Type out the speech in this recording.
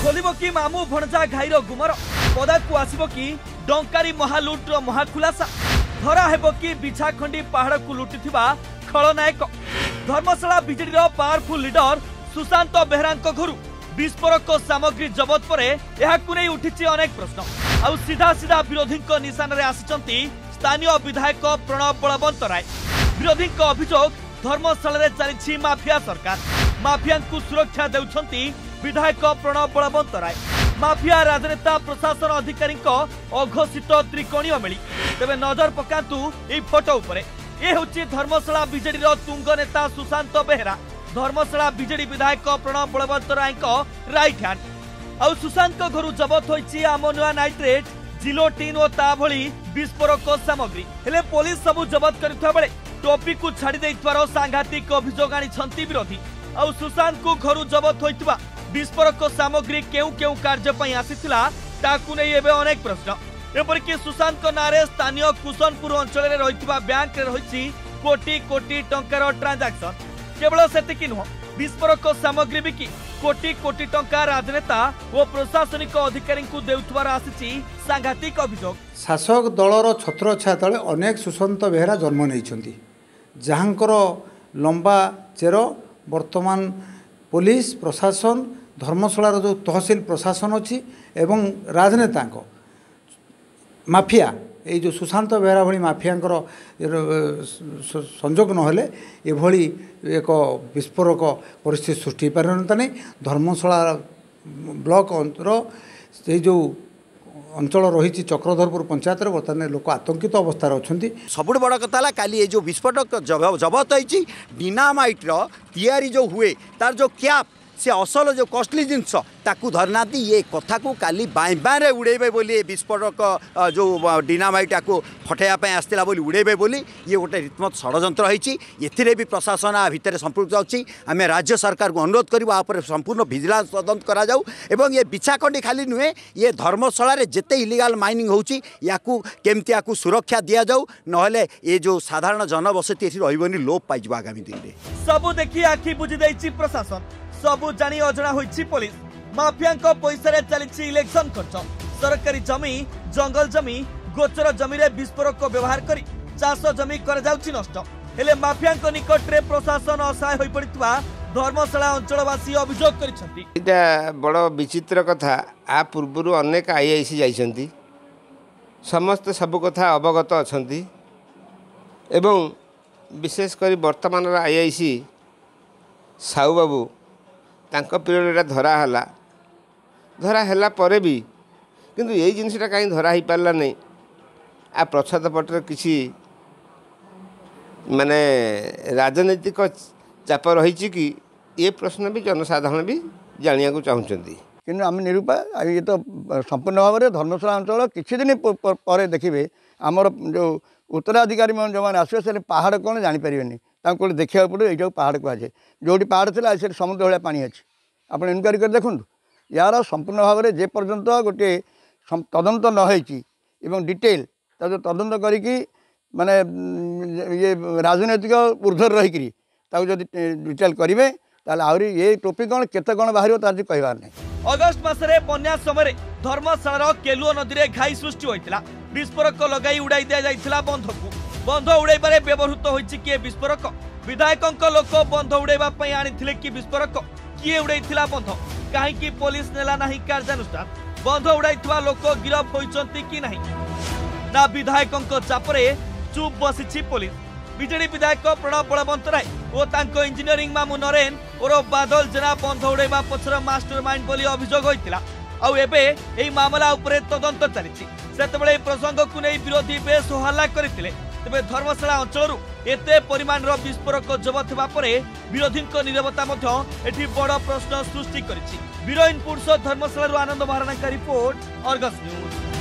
खोलिबो कि मामू भणजा घाईर गुमर पदाकू आसिबो कि डंकारी महालुट्र महाखुलासा धरा हेबो कि बिछाखंडी पहाड़ को लुटिथिबा खलनायक Dharmasala BJD powerful leader Sushant Behera घर विस्फोरक सामग्री जबत पर यह उठी अनेक प्रश्न आउ सीधा सीधा विरोधी निशान में आसी स्थानीय विधायक प्रणव बलवंत राय विरोधी अभियोग धर्मशाला चली माफिया सरकार माफिया को सुरक्षा देउछंती विधायक प्रणव बलवंत राय माफिया राजनेता प्रशासन अधिकारी अघोषित त्रिकोणीय मेली तेज नजर पकातु यह फोटो उपरे ये हूँ धर्मशाला बीजेडी तुंग नेता सुशांत बेहरा धर्मशाला बीजेडी विधायक Pranab Balabantaray right hand आउ सुशांत घर जबत होइछि अमोनिया नाइट्रेट जिलोटिन और ता भली विस्फोरक सामग्री हेले पुलिस सबु जबत करिथबा बेले टोपी को छाड़ी देइथवार सांघातिक अभियोग आनिछंती विरोधी आउ सुशांत को घर जबत होइतबा विस्फोरक सामग्री केउ केउ कार्य पई आसीथिला ताकू नै एबे अनेक प्रश्न एपरिक सुशांत नारे स्थानीय कुशनपुर अंचल में रही बैंक रे रही कोटी कोटी टंकार ट्रांजैक्शन केवल सेतिकी नुह विस्फोरक सामग्री बिकी कोटी कोटी टंका राजनेता और प्रशासनिक अधिकारी को देउथवार आसीछि सांघातिक अभियोग शासक दलर छत्र छाया तले अनेक सुशांत बेहरा जन्म नहीं जहाँकर लंबा चेर वर्तमान पुलिस प्रशासन धर्मशालार जो तहसिल प्रशासन अच्छी एवं राजनेता माफिया ये जो सुशांत बेहरा भली माफियांकर संजोग नहेले एभली एक विस्फोरक परिस्थिति सृष्टि पार नहीं धर्मशाला ब्लॉक से जो अंचल रही चक्रधरपुर पंचायत बर्तमान लोक आतंकित अवस्था अच्छा सब बड़ कथा काली जो विस्फोटक जबत होती डिनामाइटर तैयारी जो हुए तार जो कैप से असल जो कॉस्टली जिनस ताकू धरना ये कथा को काली बाएं बाएं उड़ेबे बोली विस्फोटक जो डिनामाइट को फटेवाई आसला बोली उड़ेबे बोली ये गोटे रीतमत षड्यंत्र होती एथिरे भी प्रशासन भितर संपृक्त अच्छी आम राज्य सरकार को अनुरोध कर संपूर्ण विजिलेंस तदंत करा जाऊ एवं ये बिछाखंडी खाली नुहे ये धर्मशाला जिते इलिगाल माइनिंग होची याकू केमती याकू सुरक्षा दि जाऊ नहले ये जो साधारण जनबसती एठी रहिबनी लोप पाइजो आगामी दिन में सबू देखी आखि बुझी दैछि प्रशासन सबू जानी अजଣା होइछि पुलिस माफिया पैसा रे चली इलेक्शन खर्च सरकारी जमी जंगल जमी गोचर जमी रे विस्फोरक व्यवहार करी चाष जमी कर जाउछि नष्ट हेले माफिया निकट रे प्रशासन असहाय होई पड़ितबा धर्मशाला अंचलवासी अभियोग करिसंती इटा बड़ विचित्र कथा आ पूर्व अनेक आईआईसी जाइसंती समस्त सब कथा अवगत अछंती एवं विशेष करी वर्तमान आईआईसी साहू बाबू तांको पीरियड धरा है पर भी किंतु यही जिनसा कहीं धरा ही पारला नहीं आ प्रच्छद पटर किसी माने राजनीतिक चाप रही कि ये प्रश्न भी जनसाधारण भी जानिया को चाहते कि आम निरूपा ये तो संपूर्ण भाव में धर्मशाला अंचल किसी दिन पर देखिए आमर जो उत्तराधिकारी जो मैंने आसवे से पहाड़ कौन जापर देखा पड़े ये पहाड़ कहुए जो पहाड़ थी से समुद्र भाया पानी अच्छी आप इनक्वारी कर देखूँ यार संपूर्ण भाव में जेपर्यंत गोटे तदंत न डिटेल जो तदंत करी माने ये राजनैतिक ऊर्धर रहीकि डिटेल करेंगे आहरी ये टोपी कौन केते कौन बाहर तार कहबार नहीं। अगस्ट मासरे बन्या समय धर्मशाला केलुओ नदी में घाई सृष्टि होता विस्फोरक लगाई उड़ाई दि जाइथिला बंध को बंध उड़ाइबारे व्यवहृत होइछि किए विस्फोरक विधायक लोक बंध उड़ाइबा पई आनिथिले कि विस्फोरक किए उड़ाइथिला बंध कहीं पुलिस नेला नहीं कार्यानुष्ठान बंध उड़ाइथिबा लोक गिरफ होइचंती कि नहीं ना विधायक चापरे चुप बसिछि पुलिस बीजेडी विधायक प्रणव बलवंत राय और तांको इंजीनियरिंग मामू नरेन और बादल जेना बंध उड़ाइबा पछर मास्टरमाइंड बोली अभियोग होइतिला आउ एबे एई मामला उपरे तदंत चलिछि सेतबेले प्रसंग को नहीं विरोधी बेस हल्ला करथिले तेबे धर्मशाला अंचल एते परिमाण विस्फोरक जबत होगा विरोधी नीरवता एठी बड़ प्रश्न सृष्टि करिछि। बिरोइनपुर धर्मशाला आनंद महाराणा का रिपोर्ट अर्गस न्यूज।